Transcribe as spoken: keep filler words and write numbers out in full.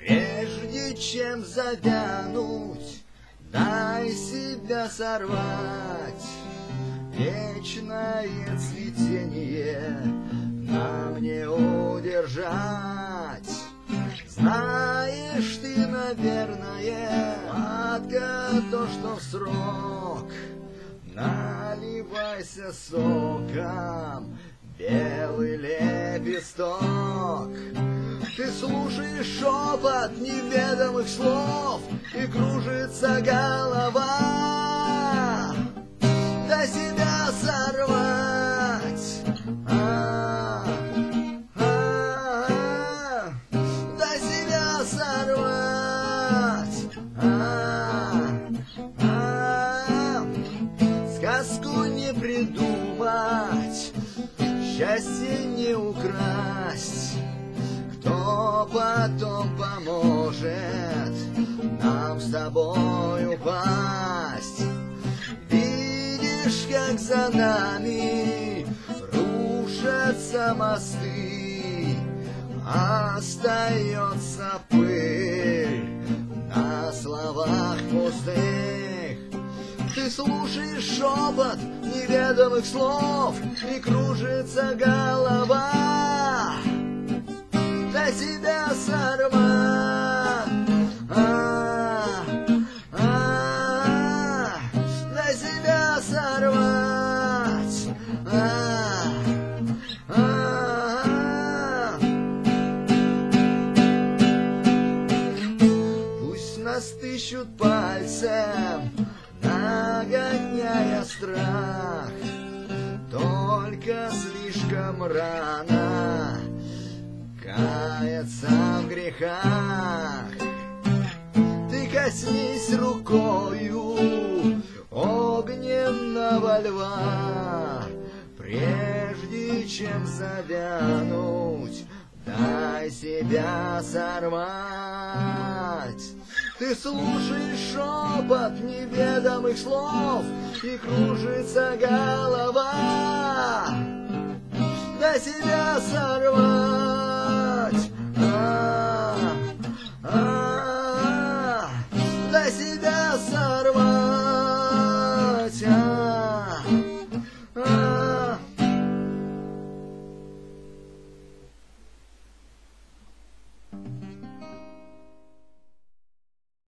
Прежде чем завянуть, дай себя сорвать. Вечное цветение нам не удержать. Знаешь ты, наверное, матка, то, что в срок. Наливайся соком, белый лепесток. Ты слушаешь шепот неведомых слов, и кружится голова. Дай себя сорвать, а, а, а. Дай себя сорвать, а, а. Сказку не придумать, счастье не украсть. Кто потом поможет нам с тобой упасть? Видишь, как за нами рушатся мосты, остается пыль на словах пустых. Ты слушаешь шепот неведомых слов, и кружится голова. Дай себя сорвать, а, а, дай себя сорвать, а, а. Пусть нас тыщут пальцем, нагоняя страх, только слишком рано каяться в грехах. Ты коснись рукою огненного льва, прежде чем завянуть, дай себя сорвать. Ты слушаешь шепот неведомых слов, и кружится голова. Дай себя сорвать.